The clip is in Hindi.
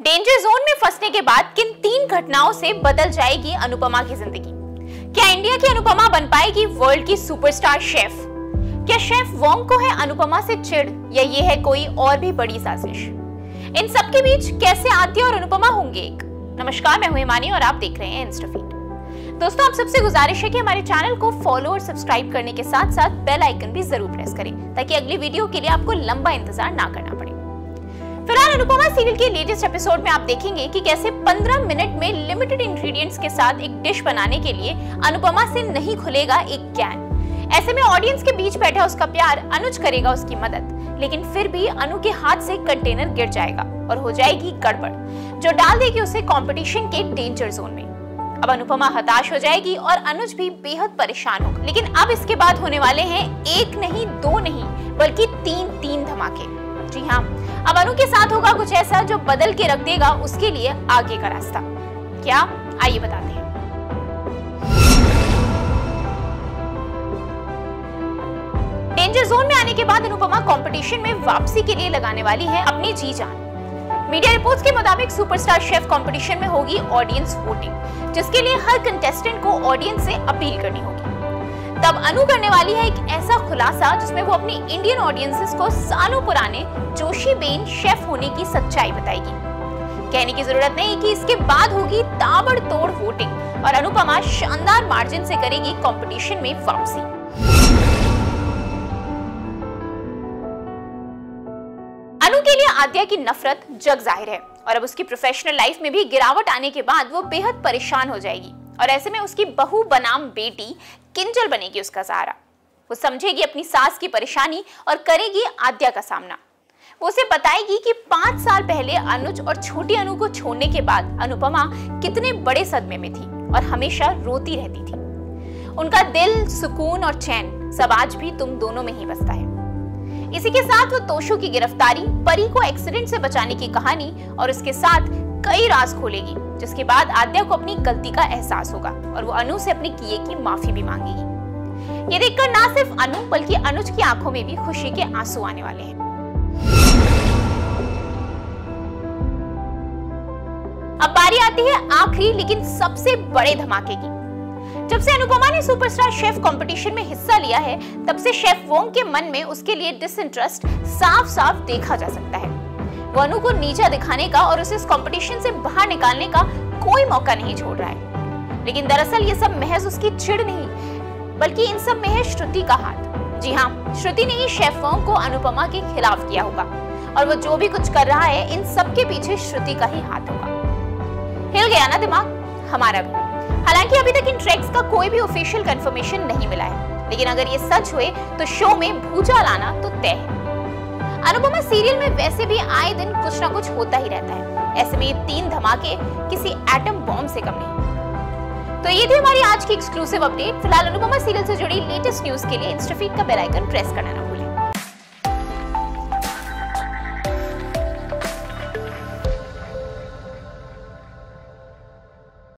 डेंजर जोन में फंसने के बाद किन 3 घटनाओं से बदल जाएगी अनुपमा की जिंदगी? क्या इंडिया की अनुपमा बन पाएगी वर्ल्ड की सुपरस्टार शेफ? क्या शेफ वोंग को है अनुपमा से चिढ़ या ये है कोई और भी बड़ी साजिश? इन सब के बीच कैसे आद्या और अनुपमा होंगे एक? नमस्कार, मैं हूं हिमानी और आप देख रहे हैं इंस्टाफीड। दोस्तों, आप सबसे गुजारिश है कि हमारे चैनल को फॉलो और सब्सक्राइब करने के साथ साथ बेल आइकन भी जरूर प्रेस करें ताकि अगली वीडियो के लिए आपको लंबा इंतजार ना करना पड़े। फिलहाल अनुपमा सीरियल के लेटेस्ट एपिसोड में आप देखेंगे कि कैसे 15 मिनट में लिमिटेड इंग्रेडिएंट्स के साथ एक डिश बनाने के लिए अनुपमा से नहीं खुलेगा एक कैन। ऐसे में ऑडियंस के बीच बैठा उसका प्यार अनुज करेगा उसकी मदद, लेकिन फिर भी अनु के हाथ से कंटेनर गिर जाएगा और हो जाएगी गड़बड़, जो डाल देगी उसे कंपटीशन के डेंजर जोन में। अब अनुपमा हताश हो जाएगी और अनुज भी बेहद परेशान होगा। लेकिन अब इसके बाद होने वाले हैं 1 नहीं 2 नहीं बल्कि 3 धमाके। जी हाँ, अब अनु के साथ होगा कुछ ऐसा जो बदल के रख देगा उसके लिए आगे का रास्ता। क्या, आइए बताते हैं। डेंजर जोन में आने के बाद अनुपमा कंपटीशन में वापसी के लिए लगाने वाली है अपनी जी जान। मीडिया रिपोर्ट्स के मुताबिक सुपरस्टार शेफ कंपटीशन में होगी ऑडियंस वोटिंग, जिसके लिए हर कंटेस्टेंट को ऑडियंस से अपील करनी होगी। तब अनु करने वाली है एक ऐसा खुलासा जिसमें वो अपनी इंडियन ऑडियंसेस को सालों पुराने जोशीबेन शेफ होने की सच्चाई बताएगी। कहने की जरूरत नहीं कि इसके बाद होगी ताबड़तोड़ वोटिंग और अनुपमा शानदार मार्जिन से करेगी कंपटीशन में वापसी। अनु के लिए आद्या की नफरत जग जाहिर है और अब उसकी प्रोफेशनल लाइफ में भी गिरावट आने के बाद वो बेहद परेशान हो जाएगी और ऐसे में उसकी बहू बनाम बेटी किंजल बनेगी उसका सहारा। वो समझेगी अपनी सास की परेशानी और करेगी आद्या का सामना। वो उसे बताएगी कि 5 साल पहले अनुज और छोटी अनु को छोड़ने के बाद अनुपमा कितने बड़े सदमे में थी और हमेशा रोती रहती थी। उनका दिल, सुकून और चैन सब आज भी तुम दोनों में ही बसता है। इसी के साथ वो तोशु की गिरफ्तारी, परी को एक्सीडेंट से बचाने की कहानी और उसके साथ कई राज खोलेगी, जिसके बाद आद्या को अपनी गलती का एहसास होगा और वो अनु से अपने किए की माफी भी मांगेगी। ये देखकर ना सिर्फ अनु बल्कि अनुज की आंखों में भी खुशी के आंसू आने वाले हैं। अब बारी आती है आखिरी लेकिन सबसे बड़े धमाके की। जब से अनुपमा ने सुपरस्टार शेफ कंपटीशन में हिस्सा लिया है, तब से शेफ वोंग के मन में उसके लिए डिसइंटरेस्ट साफ-साफ देखा जा सकता है। वो अनु को नीचा दिखाने का और उसे इस कंपटीशन से बाहर निकालने का कोई मौका नहीं छोड़ रहा है। लेकिन दरअसल ये सब महज उसकी चिढ़ नहीं, बल्कि इन सब में है श्रुति का हाथ। जी हाँ, श्रुति ने ही शेफ वोंग को अनुपमा के खिलाफ किया होगा और वो जो भी कुछ कर रहा है इन सब के पीछे श्रुति का ही हाथ होगा। हिल गया ना दिमाग? हमारा भी। हालांकि अभी तक इन ट्रैक्स का कोई भी ऑफिशियल कंफर्मेशन नहीं मिला है, लेकिन अगर ये सच हुए तो शो में भूचाल आना तो तय है। अनुपमा सीरियल में वैसे भी आए दिन कुछ ना कुछ होता ही रहता है। ऐसे में ये 3 धमाके किसी एटम बॉम्ब से कम नहीं। तो ये थी हमारी आज की एक्सक्लूसिव अपडेट। फिलहाल अनुपमा सीरियल से जुड़ी लेटेस्ट न्यूज के लिए इंस्टाफीड का बेल आइकन प्रेस करना ना भूलें।